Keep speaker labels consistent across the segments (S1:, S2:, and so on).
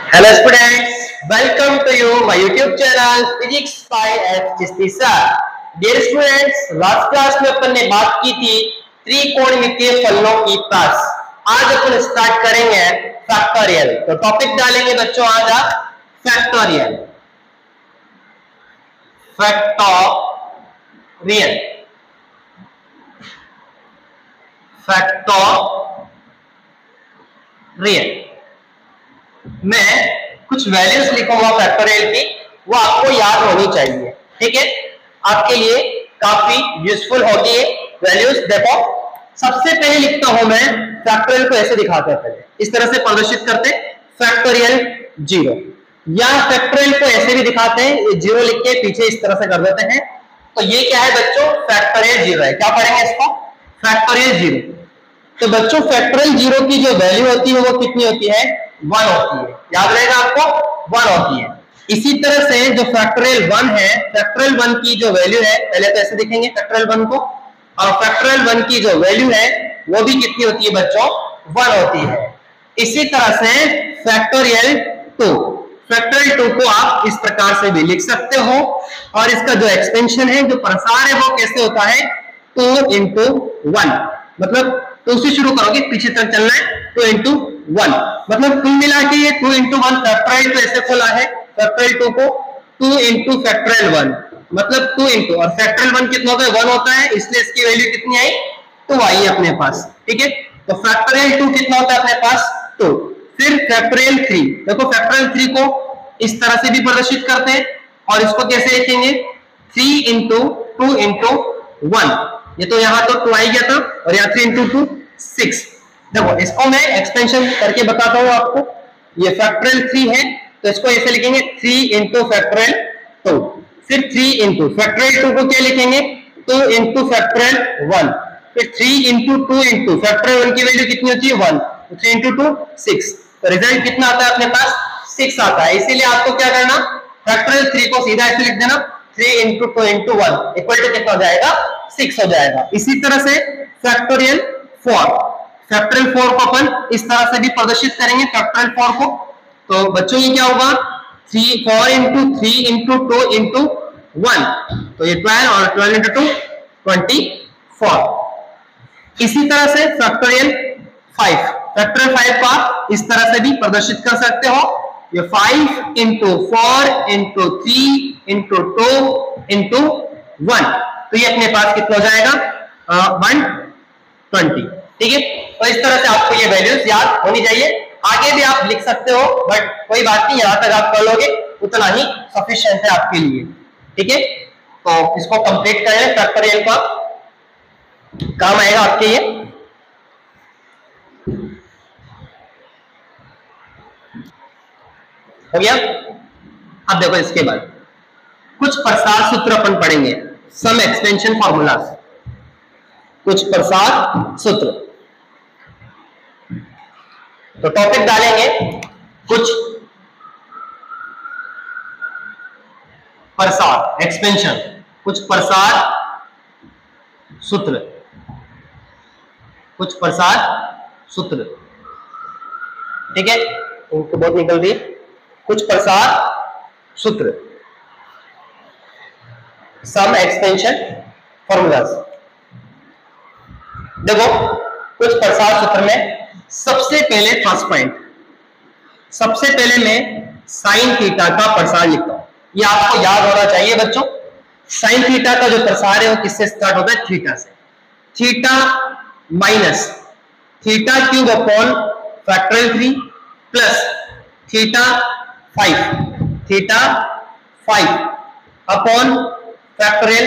S1: Hello students, welcome to you my YouTube channel Physics by F Chishti sir. Dear students, last class में अपन ने बात की थी त्रिकोणमितीय फलनों की क्लास। आज अपन स्टार्ट करेंगे फैक्टोरियल। तो टॉपिक डालेंगे बच्चों आज आप फैक्टोरियल। फैक्टोरियल फैक्टोरियल मैं कुछ वैल्यूज लिखूंगा फैक्टोरियल की, वो आपको याद होनी चाहिए। ठीक है, आपके लिए काफी यूजफुल होती है वैल्यूज। देखो, सबसे पहले लिखता हूं मैं फैक्टोरियल को ऐसे दिखाते हैं, पहले इस तरह से प्रदर्शित करते फैक्टोरियल 0, या फैक्टोरियल को ऐसे भी दिखाते हैं, ये 0 लिख के पीछे इस तरह से कर देते हैं। तो ये क्या है बच्चों? फैक्टोरियल 0 है। क्या पढ़ेंगे इसको? फैक्टोरियल 0। तो बच्चों फैक्टोरियल 0 की जो वैल्यू होती है वो कितनी होती है? 1 होती है। याद रहेगा आपको, 1 होती है। इसी तरह से जो फैक्टोरियल 1 है, फैक्टोरियल 1 की जो वैल्यू है, पहले तो ऐसे दिखेंगे फैक्टोरियल 1 को, और फैक्टोरियल 1 की जो वैल्यू है वो भी कितनी होती है बच्चों? 1 होती है। इसी तरह से फैक्टोरियल 2, फैक्टोरियल 2 को आप इस प्रकार से भी लिख सकते हो, और इसका जो एक्सटेंशन है, जो प्रसार है, वो कैसे होता है? 2 into 1, मतलब 2 से शुरू करोगे, पीछे तक चलना है, 2 into 1, मतलब कुल मिला के ये 2 into 1 फैक्टोरियल तो ऐसे खोला है फैक्टोरियल 2 को, 2 into फैक्टोरियल 1, मतलब 2 into, और फैक्टोरियल 1 कितना होता है? 1 होता है, इसलिए इसकी वैल्यू कितनी आई? 2 आई अपने पास। ठीक है, तो फैक्टोरियल 2 कितना होता है अपने पास? 2। फिर फैक्टोरियल 3, देखो फैक्टोरियल 3 को इस तरह से भी प्रदर्शित करते हैं, और इसको कैसे लिखेंगे? 3 into 2 into 1, ये तो यहाँ तो 2 आई गया था, और यहाँ 3 into 2 6। देखो इसको मैं एक्सटेंशन करके बताता हूँ आपको। ये फैक्टोरियल 3 है, तो इसको ऐसे लिखेंगे 3 into फैक्टोरियल 2। फिर 3 into फैक्टोरियल 2 को क्या लिखेंगे? 2 into फैक्टोरियल 1। फिर 3 into 2 into फैक्टोरियल 1 की वैल्यू कितनी होती है? 1, तो 3 into 2 6, तो रिजल्ट कितना आता है अपने पास? 6 आता है। इसीलिए आपको क्या करना? फैक्टोरियल 3 को सीधा ऐसे लिख देना, 3 into 2 into 1 इक्वल टू कितना हो जाएगा? 6 हो जाएगा। इसी तरह से फैक्टोरियल 4, फैक्टोरियल 4 को अपन इस तरह से भी प्रदर्शित करेंगे फैक्टोरियल 4 को। तो बच्चों ये क्या होगा? 4 into 3 into 2 into 1, तो ये 12, और 12 into 2 24। इसी तरह से फैक्टोरियल 5, फैक्टोरियल 5 को आप इस तरह से भी प्रदर्शित कर सकते हो, ये 5 into 4 into 3 into 2 into 1, तो ये अपने पास कितना हो जाएगा? 120। ठीक है, तो इस तरह से आपको ये वैल्यूज याद होनी चाहिए। आगे भी आप लिख सकते हो, बट कोई बात नहीं, यहां तक आप कर लोगे उतना ही सफिशिएंट है आपके लिए। ठीक है, तो इसको कंप्लीट करें, फैक्टोरियल का काम आएगा आपके ये। हो गया? अब देखो इसके बाद कुछ प्रसार सूत्र अपन पढ़ेंगे, सम एक्सपेंशन फॉर्मूलाज, कुछ प्रसार सूत्र। तो टॉपिक डालेंगे कुछ प्रसार एक्सपेंशन, कुछ प्रसार सूत्र, कुछ प्रसार सूत्र। ठीक है, इनको बहुत निकल रही है। कुछ प्रसार सूत्र, सम एक्सपेंशन फॉर्मूलाज। देखो कुछ प्रसार सूत्र में सबसे पहले फर्स्ट पॉइंट, सबसे पहले मैं साइन थीटा का प्रसार लिखता हूं। ये आपको याद होना चाहिए बच्चों। साइन थीटा का जो प्रसार है वो किससे स्टार्ट होता है? थीटा से। Theta minus theta cube upon factorial 3 plus theta 5 upon factorial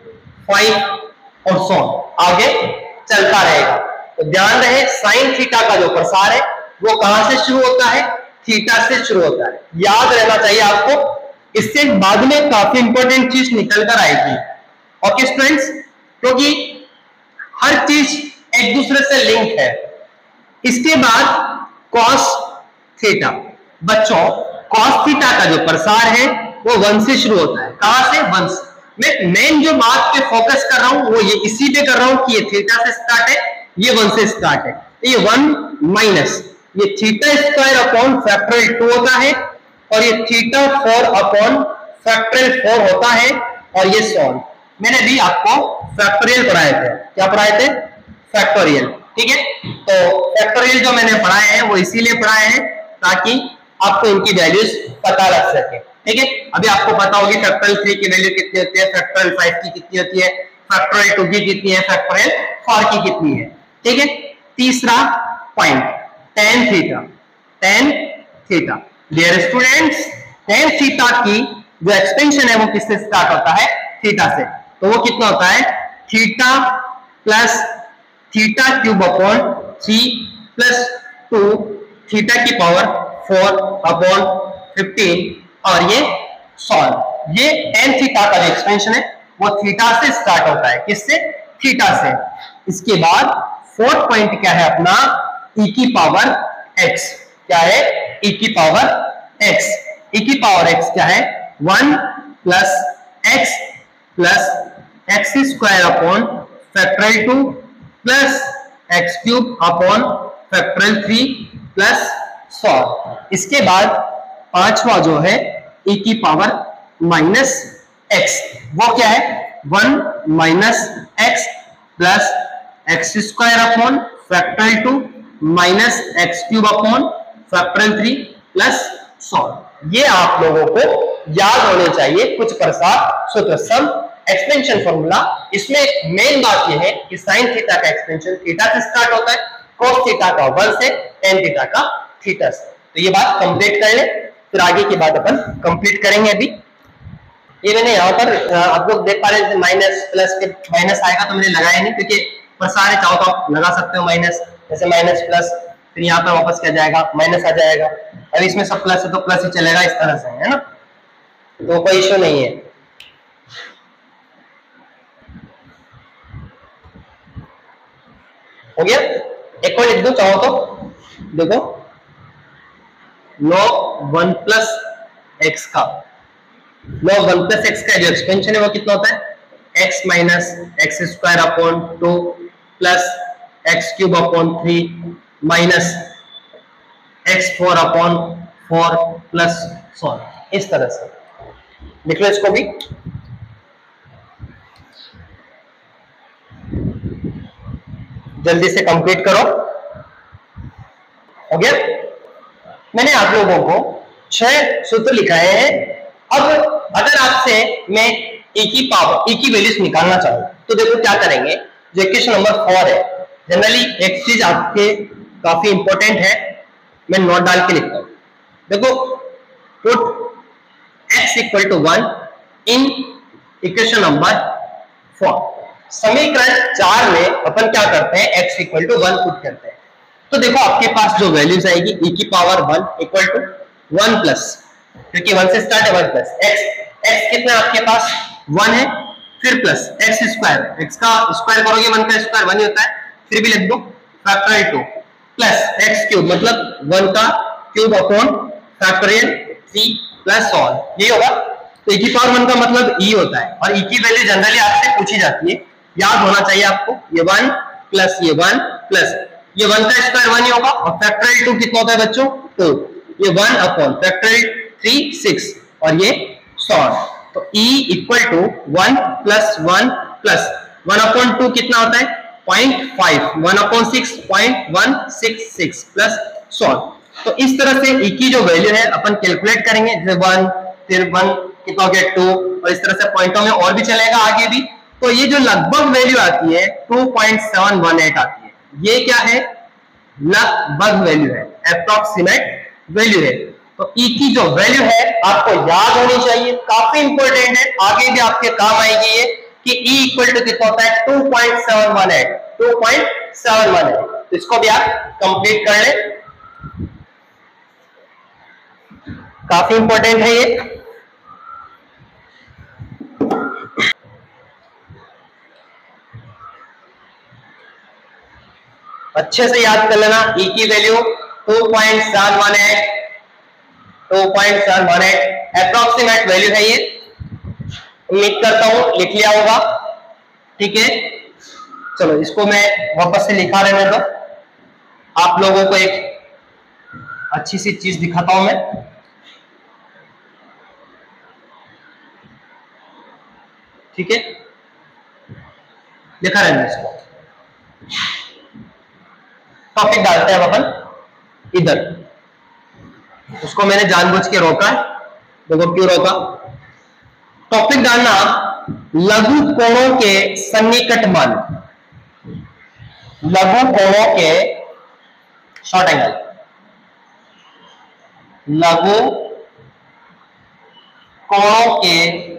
S1: 5 और सो आगे चलता रहेगा। तो ध्यान रहे, साइन थीटा का जो प्रसार है वो कहां से शुरू होता है? थीटा से शुरू होता है। याद रहना चाहिए आपको, इससे बाद में काफी इंपॉर्टेंट चीज निकल कर आएगी। ओके स्टूडेंट्स, क्योंकि हर चीज एक दूसरे से लिंक है। इसके बाद कॉस थीटा, बच्चों कॉस थीटा का जो प्रसार है वो 1 से शुरू होता है। कहां से? 1 से। मैं मेन जो बात पे फोकस कर रहा हूं वो ये इसी पे कर रहा हूं कि ये थीटा से स्टार्ट है, ये 1 से स्टार्ट है। ये 1 माइनस ये थीटा स्क्वायर अपॉन फैक्टोरियल 2 होता है और ये थीटा 4 अपॉन फैक्टोरियल 4 होता है और ये सॉल्व। मैंने भी आपको फैक्टोरियल पढ़ाए थे, क्या पढ़ाए थे? फैक्टोरियल। ठीक है, तो फैक्टोरियल जो मैंने पढ़ाए हैं वो इसीलिए पढ़ाए हैं ताकि आपको इनकी वैल्यूज पता लग सके। ठीक है, अभी आपको पता होगी फैक्टोरियल 3 की वैल्यू कितनी होती है, फैक्टोरियल 5 की कितनी होती है, फैक्टोरियल 2 की कितनी है, फैक्टोरियल 4 की कितनी है। ठीक है, तीसरा point tan theta. tan theta dear students, tan theta की जो एक्सपेंशन है वो किससे स्टार्ट होता है? थीटा से। तो वो कितना होता है? Theta plus theta cube upon 3 plus 2 theta की पावर 4 अपॉन 15 और ये सॉल्व। ये tan थीटा का जो एक्सपेंशन है वो थीटा से स्टार्ट होता है। किससे? थीटा से। इसके बाद फोर्थ पॉइंट क्या है अपना? e की पावर x। क्या है? e की पावर x। e की पावर x क्या है? 1 plus x plus x square upon factorial 2 plus x cube upon factorial 3 plus so on. इसके बाद पांचवा जो है e की पावर माइनस x, वो क्या है? 1 minus x plus x square upon factorial 2 minus x cube upon factorial 3 plus so on. ये आप लोगों को याद होने चाहिए कुछ प्रसार सूत्र, सम एक्सपेंशन फॉर्मूला। इसमें मेन बात यह है कि साइन थीटा का एक्सपेंशन थीटा से स्टार्ट होता है, कोस थीटा का 1 से, टेन थीटा का थीटा से। तो ये बात कंप्लीट कर ले, फिर आगे की बात अपन कंप्लीट करेंगे। अभी ये मैंने यहाँ पर आप लोग देख पा रहे हैं माइनस प्लस के माइनस आएगा तो मैंने लगाया नहीं, क्योंकि प्रसार है, चाहो तो आप लगा सकते हो माइनस, जैसे माइनस प्लस, फिर यहाँ पर वापस क्या जाएगा? माइनस आ जाएगा। अब इसमें सब प्लस है तो प्लस ही चलेगा, इस तरह से, है ना? तो कोई इश्यू नहीं है। हो गया? एक और लिख दो चाहो तो, देखो log 1 प्लस एक्स का, log 1 प्लस एक्स का जो एक्सपेंशन है वो कितना होता है? x minus x square upon 2 plus x cube upon 3 minus x 4 upon 4 plus so on. इस तरह से लिख लो इसको भी। जल्दी से कंप्लीट करो। हो गया? मैंने आप लोगों को 6 सूत्र लिखाए हैं। अब अगर आपसे मैं e की पावर, e की वैल्यूज निकालना चाहूं तो देखो क्या करेंगे। जो इक्वेशन नंबर 4 है, जनरली एक चीज आपके काफी इंपॉर्टेंट है, मैं नोट डाल के लिखता हूं। देखो, put x equal to 1 in equation number 4। समीकरण 4 में अपन क्या करते हैं? x इक्वल टू 1 पुट करते हैं। तो देखो आपके पास जो वैल्यूज आएगी e की पावर 1 इक्वल टू 1 प्लस, क्योंकि 1 से स्टार्ट है, 1 प्लस x कितना आपके पास? 1 है, फिर प्लस एक्स स्क्वायर, x का स्क्वायर करोगे 1 का स्क्वायर 1 ही होता है, फिर भी लिख दो फैक्टोरियल 2 प्लस एक्स क्यूब, मतलब 1 का cube upon factorial 3 plus so on. ये होगा। तो e की पावर 1 का मतलब e होता है, और e की वैल्यू जनरली आपसे पूछी जाती है, याद होना चाहिए आपको। ये 1 प्लस ये 1 प्लस ये 1 का स्क्वायर 1 ही होगा, और फैक्टोरियल 2 कितना होता है बच्चों? 2। ये 1 अपॉन फैक्टोरियल 3 6 और ये सॉल्व। तो e equal to 1 plus 1 plus 1 upon 2 कितना होता है? 0.5, 1 अपॉन 6 0.166 प्लस सॉल्व। तो इस तरह से e की जो वैल्यू है अपन कैलकुलेट करेंगे, जैसे 1 फिर 1 कितना हो गया 2, और इस तरह से पॉइंटों में और भी चलेगा आगे भी। तो ये जो लगभग वैल्यू आती है 2.718 आती है। ये क्या है? लगभग वैल्यू है, अप्रॉक्सीमेट वैल्यू है। तो e की जो वैल्यू है आपको याद होनी चाहिए, काफी इंपॉर्टेंट है, आगे भी आपके काम आएगी ये, कि e इक्वल टू कितना होता है? 2.718, 2.718। तो इसको भी आप कंप्लीट कर ले, काफी इंपॉर्टेंट है ये। अच्छे से याद कर लेना, e की वैल्यू 2.718, 2.718 अप्रॉक्सीमेट वैल्यू है ये। उम्मीद करता हूं लिख लिया होगा। ठीक है, चलो इसको मैं वापस से लिखा रहने दो, आप लोगों को एक अच्छी सी चीज दिखाता हूं मैं। ठीक है, लिखा रहने इसको। टॉपिक डालते हैं अपन इधर। उसको मैंने जानबूझ के रोका है, देखो क्यों रोका। टॉपिक डालना लघु कोणों के सन्निकट मान, लघु कोणों के शॉर्ट एंगल, लघु कोणों के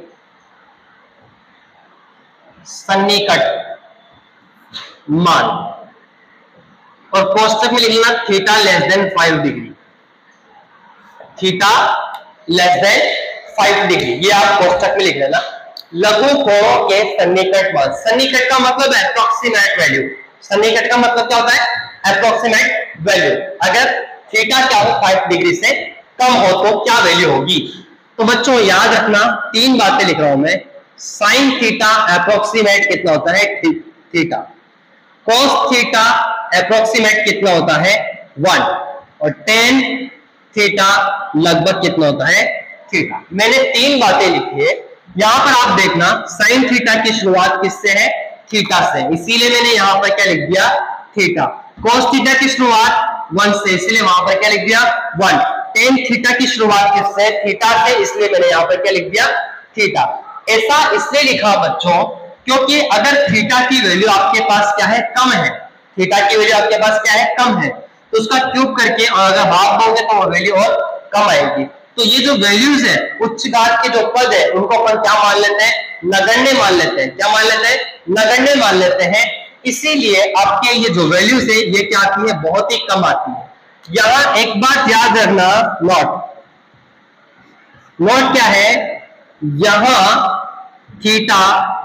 S1: सन्निकट मान, और कोष्टक में लिखना theta less than 5 degree, theta less than 5 degree, ये आप कोष्टक में लिख लेना। लघु कोणों के सन्निकट मान, सन्निकट का मतलब एप्रोक्सीमेट वैल्यू, सन्निकट का मतलब क्या होता है, एप्रोक्सीमेट वैल्यू। अगर थीटा क्या हो 5 डिग्री से कम हो तो क्या वैल्यू होगी। तो बच्चों याद रखना, 3 बातें लिख रहा हूं मैं। साइन थीटा एप्रोक्सीमेट कितना होता है, थीटा। कॉस थीटा एप्रोक्सीमेट कितना होता है, 1। और टेन थीटा लगभग कितना होता है, थीटा। मैंने 3 बातें लिखी है। यहां पर आप देखना साइन थीटा की शुरुआत किससे है, थीटा से, इसीलिए मैंने यहां पर क्या लिख दिया, थीटा। कॉस थीटा की शुरुआत 1 से, इसलिए वहां पर क्या लिख दिया, 1। टेन थीटा की शुरुआत किससे, थीटा से, इसलिए मैंने यहां पर क्या लिख दिया, थीटा। ऐसा इसलिए लिखा बच्चों क्योंकि अगर थीटा की वैल्यू आपके पास क्या है, कम है, थीटा की वैल्यू आपके पास क्या है, कम है, तो उसका क्यूब करके और अगर भाग दोगे तो वो वैल्यू और कम आएगी। तो ये जो वैल्यूज है, उच्च घात के जो पद है, उनको अपन क्या मान लेते हैं, नगण्य मान लेते हैं। क्या मान लेते हैं, नगण्य मान लेते हैं। इसीलिए आपके ये जो वैल्यूज है ये क्या आती है, बहुत ही कम आती है। यहां एक बात याद रखना, नोट, नोट क्या है, यहां थीटा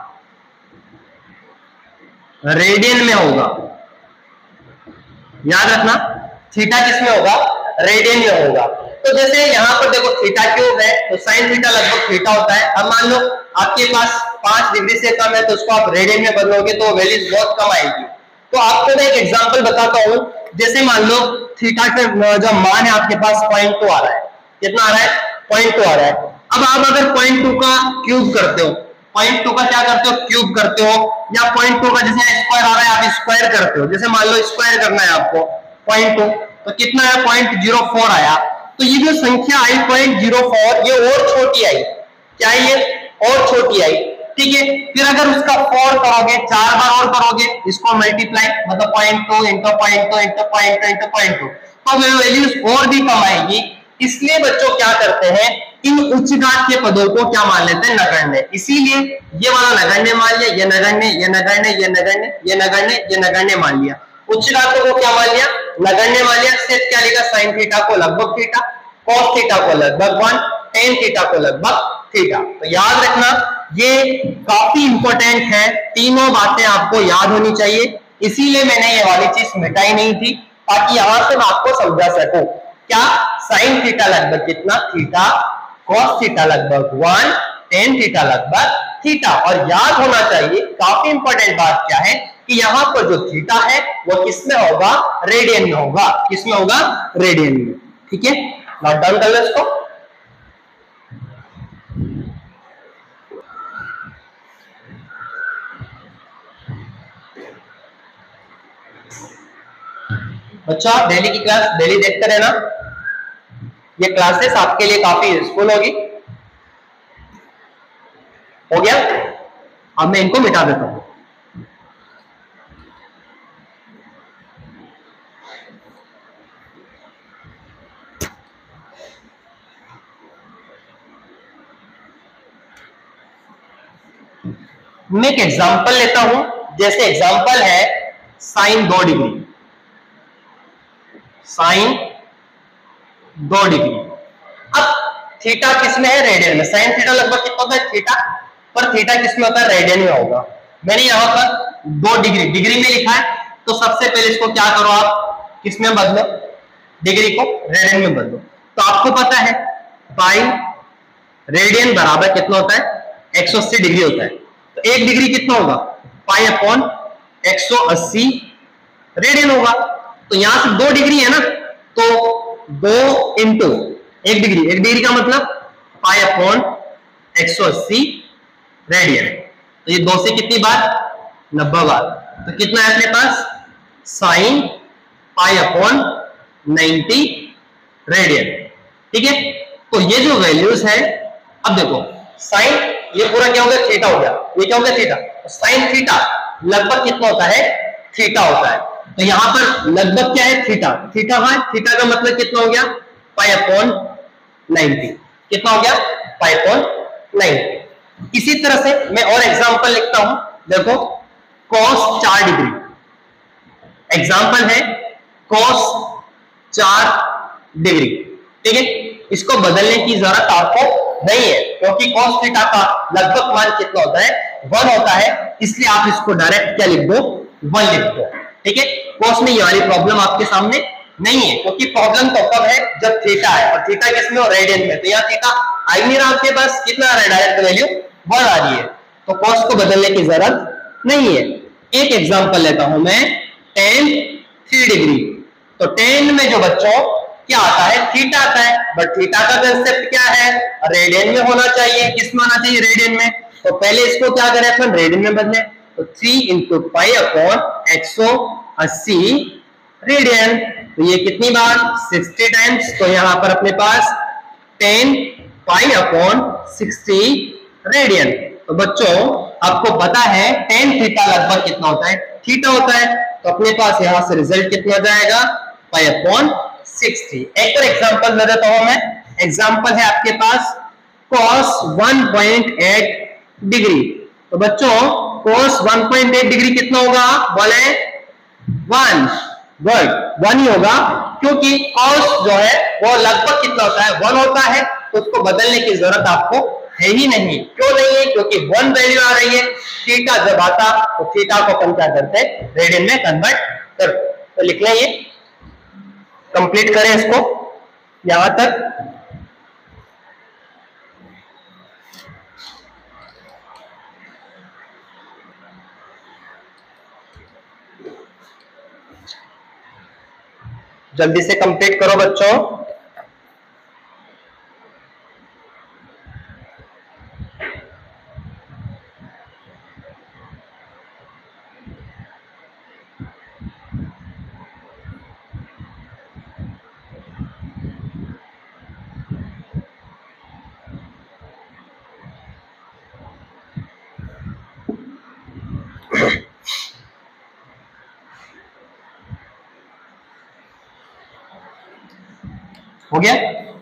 S1: रेडियन में होगा, याद रखना, थीटा किसमें होगा, रेडियन में होगा। तो जैसे यहां पर देखो थीटा क्यूब है, तो साइन थीटा लगभग थीटा होता है। अब मान लो आपके पास 5 डिग्री से कम है, तो उसको आप रेडियन में बदलोगे तो वैल्यूज बहुत कम आएगी। तो आपको मैं एक एग्जांपल बताता हूं। जैसे मान लो थीटा का जो मान है आपके पास 0.2 आ रहा है, कितना आ रहा है, 0.2 आ रहा है। अब आप अगर 0.2 का क्यूब करते हो, 0.2 का क्या करते हो, क्यूब करते हो, या 0.2 का जैसे स्क्वायर आ रहा है आप स्क्वायर करते हो। जैसे मान लो स्क्वायर करना है आपको 0.2, तो कितना है, 0.04 आया। तो ये जो संख्या आई 0.04, ये और छोटी आई, क्या है ये, और छोटी आई। ठीक है, फिर अगर उसका 4 करोगे, 4 बार और करोगे, इसको मल्टीप्लाई, मतलब 0.2 इंटू 0.2 इंटू 0.2 इंटू 0.2, तो वैल्यूज और भी कम आएगी। इसलिए बच्चों क्या करते हैं, इन उच्च घात के पदों को क्या मान लेते हैं, नगण्य। इसीलिए ये वाला नगण्य मान लिया, ये नगण्य, ये नगण्य, ये नगण्य, ये नगण्य, ये नगण्य मान लिया। उच्च घातों को क्या मान लिया, नगण्य मान लिया। सेट क्या लिखा, साइन थीटा को लगभग थीटा, कॉस थीटा को लगभग 1, टेन थीटा को लगभग थीटा। तो याद रखना, ये काफी इंपॉर्टेंट है, तीनों बातें आपको याद होनी चाहिए। इसीलिए मैंने ये वाली चीज मिटाई नहीं थी, ताकि यहां से मैं आपको समझा सकूं। क्या, साइन थीटा लगभग कितना, थीटा, कॉस थीटा लगभग 1, टेन थीटा लगभग थीटा। और याद होना चाहिए, काफी इंपॉर्टेंट बात क्या है कि यहां पर जो थीटा है वो किसमें होगा, रेडियन में होगा। किसमें होगा, रेडियन में। ठीक है, नोट डाउन कर लो इसको। बच्चों आप डेली की क्लास डेली देखते रहना, ये क्लासेस आपके लिए काफी यूजफुल होगी। हो गया, अब मैं इनको मिटा देता हूं। मैं एक एग्जांपल लेता हूं। जैसे एग्जांपल है साइन 2 डिग्री, साइन 2 डिग्री। अब थीटा किसमें है, रेडियन में। साइन थीटा लगभग कितना होता है, थीटा, पर थीटा किसमें होता है, रेडियन में होगा। मैंने यहां पर 2 डिग्री डिग्री में लिखा है, तो सबसे पहले इसको क्या करो आप, किसमें बदलो, डिग्री को रेडियन में बदलो। तो आपको पता है पाई रेडियन बराबर कितना होता है, 180 डिग्री होता है। तो 1 डिग्री कितना होगा, पाई अपॉन 180 रेडियन होगा। तो यहां से 2 डिग्री है ना, तो 2 इंटू 1 डिग्री, 1 डिग्री का मतलब पाई अपॉन 180 रेडियन। तो ये 2 से कितनी बार, 90 बार। तो कितना है अपने पास, साइन पाई अपॉन 90 रेडियन। ठीक है, तो ये जो वैल्यूज है, अब देखो साइन, ये पूरा क्या हो गया, थीटा हो गया, ये क्या हो गया, थीटा। साइन थीटा लगभग कितना होता है, थीटा होता है। तो यहां पर लगभग क्या है, थीटा। थीटा है, थीटा का मतलब कितना हो गया, पाई अपॉन 90। कितना हो गया, पाई अपॉन 90। इसी तरह से मैं और एग्जांपल लिखता हूं, देखो cos 4 डिग्री, एग्जांपल है cos 4 डिग्री। ठीक है, इसको बदलने की जरूरत आपको नहीं है, क्योंकि cos थीटा का लगभग मान कितना होता है, 1 होता है, इसलिए आप इसको डायरेक्ट क्या लिख दो, 1 लिख दो। ठीक है, cos में ये वाली प्रॉब्लम आपके सामने नहीं है, क्योंकि प्रॉब्लम तो कब है, जब थीटा है, और थीटा किसमें, और रेडियन में। तो यहाँ थीटा आ ही नहीं रहा आपके पास, कितना आ रहा है, डायरेक्ट वैल्यू 1 आ रही है, तो cos को बदलने की जरूरत नहीं है। एक एग्जांपल लेता हूं मैं, tan 3 डिग्री। तो tan में जो बच्चों क्या आता है, थीटा आता है, बट थीटा का कंसेप्ट क्या है, रेडियन में होना चाहिए। किस में होना चाहिए, रेडियन में। तो पहले इसको क्या करें अपन, रेडियन में बदले। तो 3 इंटू पाई अपॉन 180 रेडियन। तो ये कितनी बार, 60 टाइम्स। तो यहां पर अपने पास 10 पाई अपॉन 60 रेडियन। तो बच्चों आपको पता है tan थीटा लगभग कितना होता है, थीटा होता है। तो अपने पास यहां से रिजल्ट कितना जाएगा, पाई अपॉन 60। एक और एग्जांपल दे देता हूं मैं, एग्जांपल है आपके पास cos 1.8 डिग्री। तो बच्चों cos 1.8 डिग्री कितना होगा, बोले 1, गुड 1 ही होगा, क्योंकि cos जो है वो लगभग कितना होता है, 1 होता है। तो उसको बदलने की जरूरत आपको है ही नहीं। क्यों नहीं है, क्योंकि 1 वैल्यू आ रही है। थीटा जब आता तो थीटा को अपन क्या करते हैं, रेडियन में कन्वर्ट करते। तो लिख लें, ये कंप्लीट करें इसको यहां तक। जल्दी से कंप्लीट करो बच्चों। हो गया।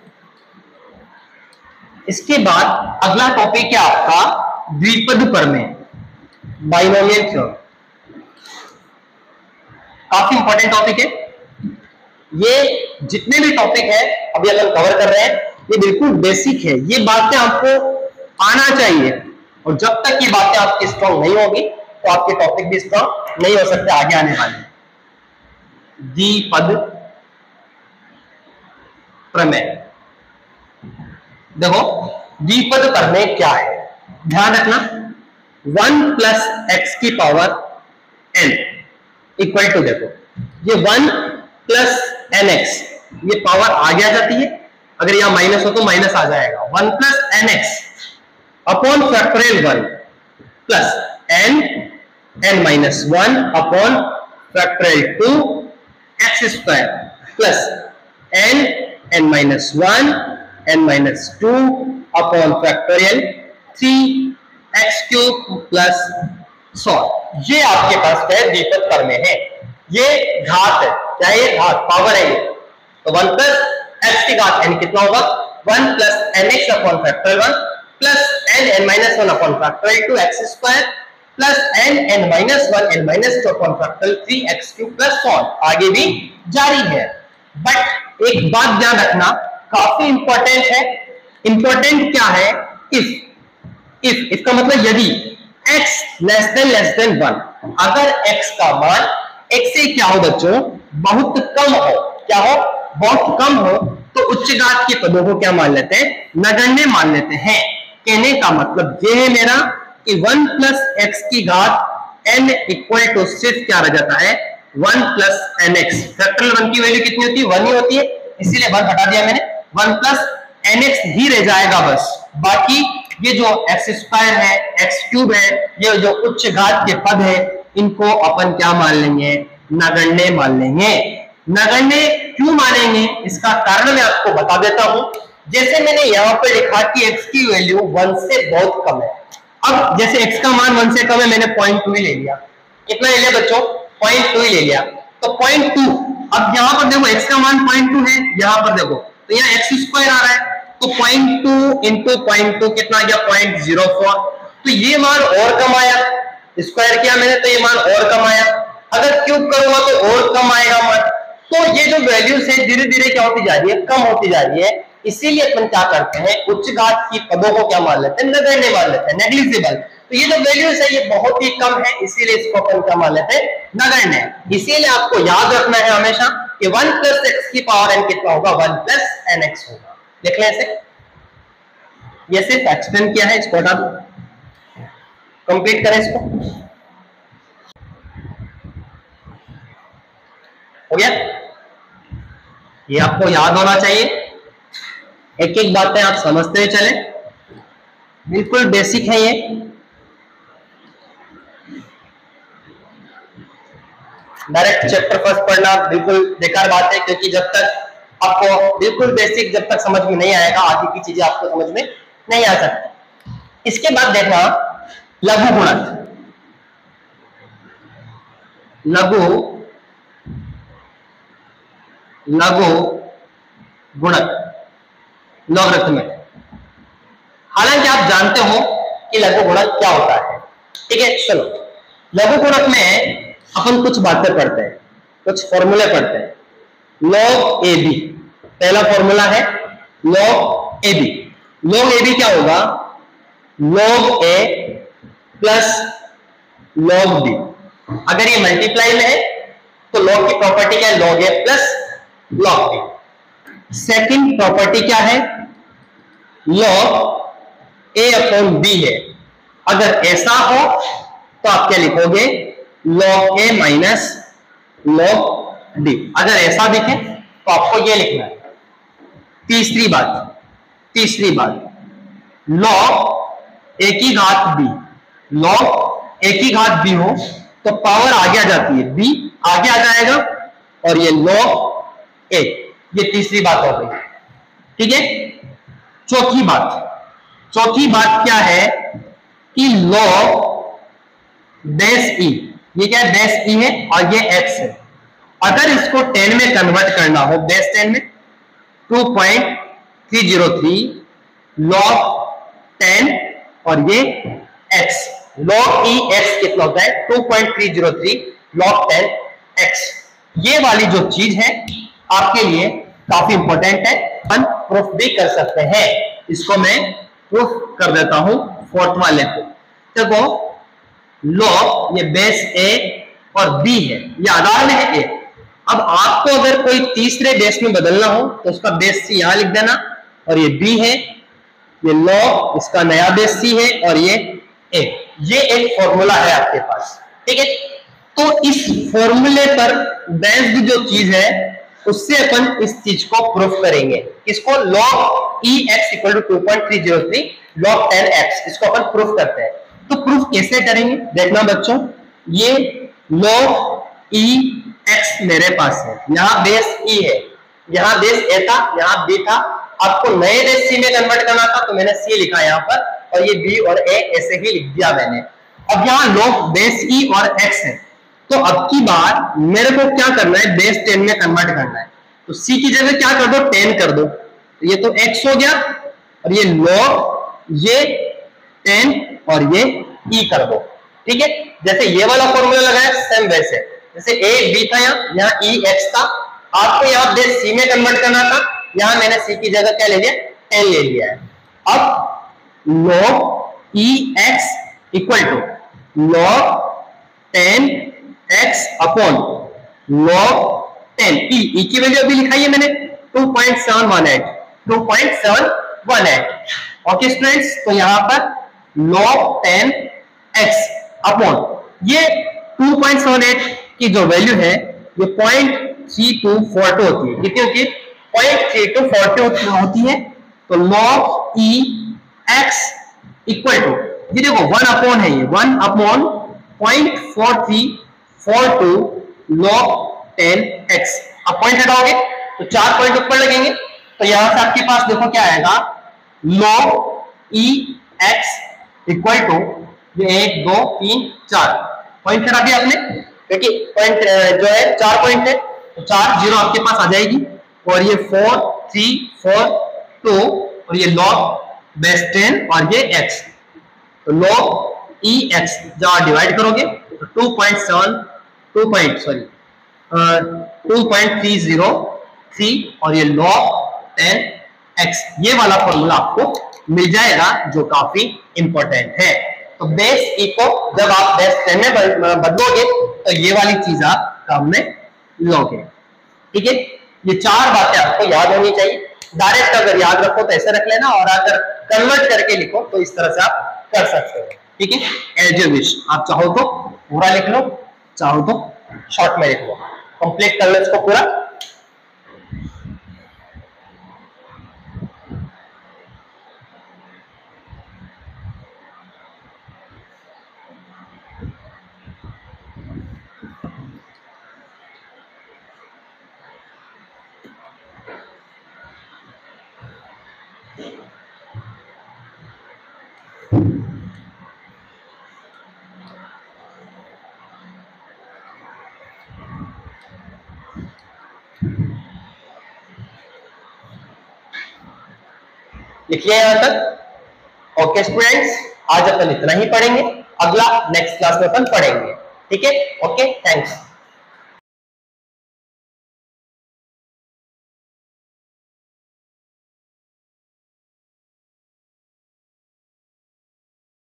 S1: इसके बाद अगला टॉपिक है आपका द्विपद प्रमेय, बाइनोमियल थ्योरम। काफी इंपॉर्टेंट टॉपिक है ये। जितने भी टॉपिक है अभी अपन कवर कर रहे हैं, ये बिल्कुल बेसिक है। ये बातें आपको आना चाहिए, और जब तक ये बातें आपकी स्ट्रॉन्ग नहीं होगी तो आपके टॉपिक भी स्ट्रॉन्ग नहीं हो सकते आगे आने वाले। द्विपद प्रमेय, देखो द्विपद प्रमेय क्या है, ध्यान रखना। 1 प्लस एक्स की पावर n इक्वल टू, देखो ये 1 प्लस एन एक्स, ये पावर आगे आ जाती है, अगर यहां माइनस हो तो माइनस आ जाएगा। 1 plus n x upon factorial 1 plus n minus 1 upon factorial 2 x square plus n minus 1 n minus 2 upon factorial 3 x cube plus 100। ये आपके पास क्या है, द्विपद प्रमेय है। ये घात है, क्या है, घात, पावर है ये। तो 1 प्लस एक्स की घात n कितना होगा, 1 plus n x upon factorial 1 plus n minus 1 upon factorial 2 x square plus n minus 1 n minus 2 upon factorial 3 x cube plus 100। आगे भी जारी है। बट एक बात ध्यान रखना, काफी इंपॉर्टेंट है। इंपॉर्टेंट क्या है, इफ इसका मतलब यदि x लेस देन 1, अगर x का मान x से क्या हो बच्चों, बहुत कम हो, क्या हो, बहुत कम हो, तो उच्च घात के पदों को क्या मान लेते हैं, नगण्य मान लेते हैं। कहने का मतलब यह है मेरा कि 1 प्लस एक्स की घात n इक्वल टू सिर्फ क्या रह जाता है, 1 प्लस एन एक्स। फैक्टोरियल 1 की वैल्यू कितनी होती है, 1 ही होती है। इसीलिए 1 हटा दिया मैंने, 1 प्लस nx ही रह जाएगा बस। बाकी ये जो x स्क्वायर है, x क्यूब है, ये जो उच्च घात के पद है, इनको अपन क्या मान लेंगे, नगण्य मान लेंगे। नगण्य क्यों मानेंगे, इसका कारण मैं आपको बता देता हूं। जैसे मैंने यहाँ पे लिखा कि x की वैल्यू 1 से बहुत कम है। अब जैसे x का मान 1 से कम है, मैंने 0.2 ही ले लिया। कितना ले लिया बच्चों, 0.2 ही ले लिया। तो 0.2, अब यहाँ पर देखो x का मान 0.2 है, यहाँ पर देखो तो यहाँ x स्क्वायर आ रहा है, तो 0.2 इंटू 0.2 कितना आ गया, 0.04। तो ये मान और कम आया, स्क्वायर किया मैंने तो ये मान और कम आया। अगर क्यूब करूंगा तो और कम आएगा मान। तो ये जो वैल्यूज है धीरे धीरे क्या होती जा रही है, कम होती जा रही है। इसीलिए अपन क्या करते हैं, उच्च घात की पदों को क्या मान लेते हैं, नगण्य मान लेते हैं, नेग्लिजिबल। तो ये जो वैल्यूज है ये बहुत ही कम है, इसीलिए इसको अपन क्या मान लेते हैं, नगण्य। इसीलिए आपको याद रखना है हमेशा कि 1 प्लस एक्स की पावर n कितना होगा, 1 प्लस nx होगा। देख लें ऐसे, ये सिर्फ एक्सप्लेन किया है, इसको हटा दो, कंप्लीट करें इसको। हो गया, ये आपको याद होना चाहिए। एक एक बातें आप समझते हुए चले, बिल्कुल बेसिक है ये। डायरेक्ट चैप्टर फर्स्ट पढ़ना बिल्कुल बेकार बात है, क्योंकि जब तक आपको बिल्कुल बेसिक जब तक समझ में नहीं आएगा, आगे की चीजें आपको समझ में नहीं आ सकती। इसके बाद देखना लघु गुणक। लघु गुणक लॉगरिथमिक। हालांकि आप जानते हो कि लघु गुणक क्या होता है, ठीक है। चलो लघु गुणक में अपन कुछ बातें पढ़ते हैं, कुछ फॉर्मूले पढ़ते हैं। log AB पहला फॉर्मूला है, log AB। log AB क्या होगा, log A plus log B। अगर ये मल्टीप्लाई में है तो log की प्रॉपर्टी क्या है, log A plus log B। Second property क्या है, log A अपॉन B है। अगर ऐसा हो तो आप क्या लिखोगे, log A minus log D। अगर ऐसा दिखे तो आपको ये लिखना है। तीसरी बात log A की घात B, log A की घात B हो तो पावर आगे आ जाती है, B आगे आ जाएगा और ये log A, ये तीसरी बात हो गई, ठीक है। चौथी बात क्या है कि log बेस E, ये क्या है, बेस E है और ये x है। अगर इसको 10 में कन्वर्ट करना हो, बेस 10 में 2.303 log 10 और ये x, log E x कितना होता है, 2.303 log 10 x। ये वाली जो चीज है आपके लिए काफी इंपॉर्टेंट है, हम प्रूफ भी कर सकते हैं। इसको मैं प्रूफ कर देता हूं फोर्थ वाले को। देखो log ये बेस A और B है, ये आधार में है A। अब आपको अगर कोई तीसरे बेस में बदलना हो तो उसका बेस C यहां लिख देना, और ये B है, ये log इसका नया बेस C है और ये A। ये एक फॉर्मूला है आपके पास, ठीक है। तो इस फॉर्मूले पर बेस्ड जो चीज है उससे अपन इस चीज को प्रूफ करेंगे। इसको log EX equal to 2.303 log 10x, इसको अपन प्रूफ करते हैं। तो प्रूफ कैसे करेंगे देखना बच्चों, ये log EX मेरे पास है, यहाँ बेस E है, यहाँ बेस A था, यहाँ B था। आपको नए बेस C में कन्वर्ट करना था तो मैंने C लिखा यहाँ पर, और ये B और A ऐसे ही लिख दिया मैंने। अब यहाँ log बेस E और X है, तो अब की बार मेरे को क्या करना है, बेस 10 में कन्वर्ट करना है। तो C की जगह क्या कर दो, 10 कर दो, तो ये तो X हो गया, और ये log ये 10 और ये E कर दो, ठीक है। जैसे ये वाला फॉर्मूला लगाया सेम वैसे, जैसे A B था, यहाँ E X था। आपको यहाँ बेस C में कन्वर्ट करना था, यहाँ मैंने C की जगह क्या ले लिया, 10 ले लिया है। अब log EX equal to log 10x upon log 10 E की वैल्यू अभी लिखाई है मैंने 2.718। ओके स्टूडेंट्स, तो यहाँ पर log 10x अपॉन ये 2.78 की जो वैल्यू है ये 0.3242 होती है, कितनी होती है, 0.3 to 40 होती है, तो log e x equal to, ये देखो 1 अपॉन है, ये 1 अपॉन 0.4342 log 10x। अब पॉइंट हटाओगे तो 4 पॉइंट ऊपर लगेंगे, तो यहां से आपके पास देखो क्या आएगा, log e x equal to 1 2 3 4 point हटा दिया आपने, क्योंकि पॉइंट जो है 4 पॉइंट है, तो 4 जीरो आपके पास आ जाएगी, और ये 4 3 4 2 और ये log बेस 10 और ये x, तो log e x जब आप डिवाइड करोगे तो 2.303 और ये log 10x, ये वाला फॉर्मूला आपको मिल जाएगा, जो काफी इंपॉर्टेंट है। तो बेस e को जब आप बेस 10 में बदलोगे तो ये वाली चीज आप काम में लोगे। ठीक है, ये 4 बातें आपको याद होनी चाहिए। डायरेक्ट अगर याद रखो तो ऐसे रख लेना, और अगर कन्वर्ट करके लिखो तो इस तरह से आप कर सकते हो। ठीक है, एज यू विश, आप चाहो तो पूरा लिख लो, चाहो तो शॉर्ट में लिख लो, कंप्लीट कर लो इसको पूरा। लिखिए यहां तक। ओके स्टूडेंट्स, आज अपन इतना ही पढ़ेंगे, अगला नेक्स्ट क्लास में अपन पढ़ेंगे। ठीक है, ओके, थैंक्स।